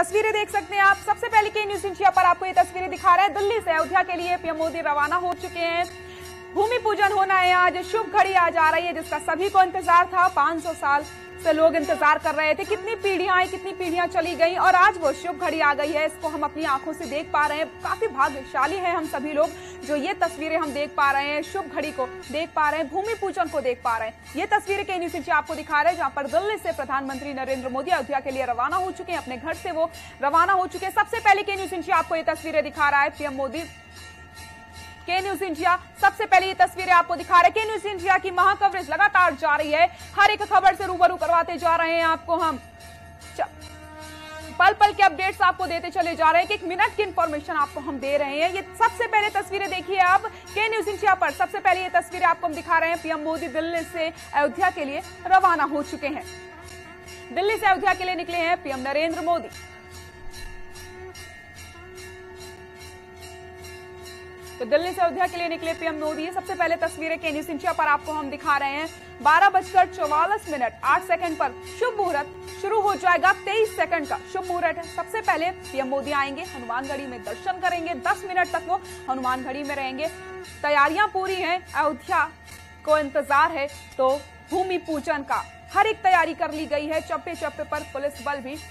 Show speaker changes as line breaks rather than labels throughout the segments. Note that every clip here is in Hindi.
तस्वीरें देख सकते हैं आप। सबसे पहले के न्यूज इंडिया पर आपको ये तस्वीरें दिखा रहे हैं। दिल्ली से अयोध्या के लिए पीएम मोदी रवाना हो चुके हैं। भूमि पूजन होना है आज, शुभ घड़ी आज आ रही है जिसका सभी को इंतजार था। 500 साल से लोग इंतजार कर रहे थे, कितनी पीढ़ियां आई, कितनी पीढ़ियां चली गई और आज वो शुभ घड़ी आ गई है। इसको हम अपनी आंखों से देख पा रहे हैं। काफी भाग्यशाली हैं हम सभी लोग जो ये तस्वीरें हम देख पा रहे हैं, शुभ घड़ी को देख पा रहे हैं, भूमि पूजन को देख पा रहे हैं। ये तस्वीरें के न्यूज इंडिया आपको दिखा रहे हैं, जहां पर दिल्ली से प्रधानमंत्री नरेंद्र मोदी अयोध्या के लिए रवाना हो चुके हैं। अपने घर से वो रवाना हो चुके हैं। सबसे पहले के न्यूज इंडिया आपको ये तस्वीरें दिखा रहा है। पीएम मोदी के न्यूज इंडिया सबसे पहले ये तस्वीरें आपको दिखा रहे हैं। के न्यूज इंडिया की महा कवरेज लगातार जारी है। हर एक खबर से रूबरू करवाते जा रहे हैं आपको हम। पल पल के अपडेट्स आपको देते चले जा रहे हैं। कि एक मिनट की इंफॉर्मेशन आपको हम दे रहे हैं। ये सबसे पहले तस्वीरें देखिए आप के न्यूज इंडिया पर। सबसे पहले ये तस्वीरें आपको हम दिखा रहे हैं। पीएम मोदी दिल्ली से अयोध्या के लिए रवाना हो चुके हैं। दिल्ली से अयोध्या के लिए निकले हैं पीएम नरेंद्र मोदी। तो दिल्ली से अयोध्या के लिए निकले पीएम मोदी। सबसे पहले तस्वीरें के न्यूज इंडिया पर आपको हम दिखा रहे हैं। 12:44 पर शुभ मुहूर्त शुरू हो जाएगा। 23 सेकंड का शुभ मुहूर्त है। सबसे पहले पीएम मोदी आएंगे, हनुमानगढ़ी में दर्शन करेंगे। 10 मिनट तक वो हनुमानगढ़ी में रहेंगे। तैयारियां पूरी हैं, अयोध्या को इंतजार है तो भूमि पूजन का हर एक तैयारी कर ली गई है। चप्पे चप्पे पर पुलिस बल भी।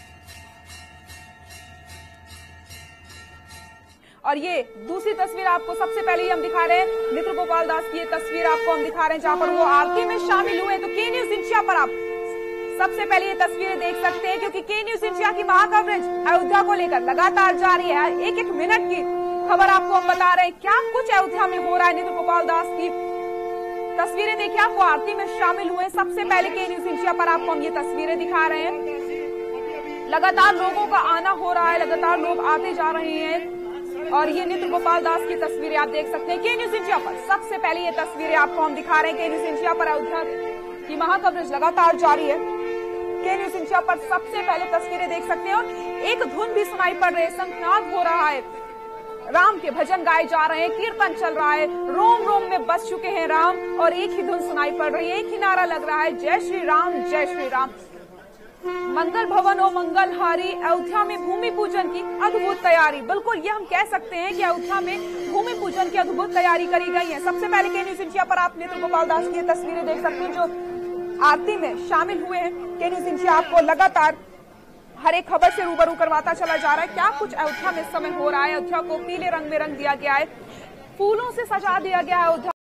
और ये दूसरी तस्वीर आपको सबसे पहले हम दिखा रहे हैं। नृत्य गोपाल दास की ये तस्वीर आपको हम दिखा रहे हैं, जहां पर वो आरती में शामिल हुए। तो के न्यूज इंडिया पर आप सबसे पहले ये तस्वीरें देख सकते हैं, क्योंकि के न्यूज इंडिया की महा कवरेज अयोध्या को लेकर लगातार जारी है। एक एक मिनट की खबर आपको हम बता रहे हैं। क्या कुछ अयोध्या में हो रहा है। नृत्य गोपाल दास की तस्वीरें देखिए आप, वो आरती में शामिल हुए। सबसे पहले के न्यूज इंडिया पर आपको हम ये तस्वीरें दिखा रहे हैं। लगातार लोगों का आना हो रहा है, लगातार लोग आते जा रहे हैं। और ये नृत्य गोपाल दास की तस्वीरें आप देख सकते हैं के न्यूज इंडिया पर। सबसे पहले ये तस्वीरें आपको हम दिखा रहे हैं। के न्यूज इंडिया पर अयोध्या की महा कवरेज लगातार जारी है। के न्यूज इंडिया पर सबसे पहले तस्वीरें देख सकते हैं। और एक धुन भी सुनाई पड़ रही है, शंखनाद हो रहा है, राम के भजन गाए जा रहे हैं, कीर्तन चल रहा है। रोम रोम में बस चुके हैं राम और एक ही धुन सुनाई पड़ रही है, एक ही नारा लग रहा है, जय श्री राम जय श्री राम। मंगल भवन ओ मंगलहारी। अयोध्या में भूमि पूजन की अद्भुत तैयारी। बिल्कुल ये हम कह सकते हैं कि अयोध्या में भूमि पूजन की अद्भुत तैयारी करी गई है। सबसे पहले के न्यूज इंडिया पर आप नृत्य गोपाल दास की तस्वीरें देख सकते हैं जो आरती में शामिल हुए हैं। के न्यूज इंडिया आपको लगातार हर एक खबर से रूबरू करवाता चला जा रहा है। क्या कुछ अयोध्या में इस समय हो रहा है। अयोध्या को पीले रंग में रंग दिया गया है, फूलों से सजा दिया गया है अयोध्या।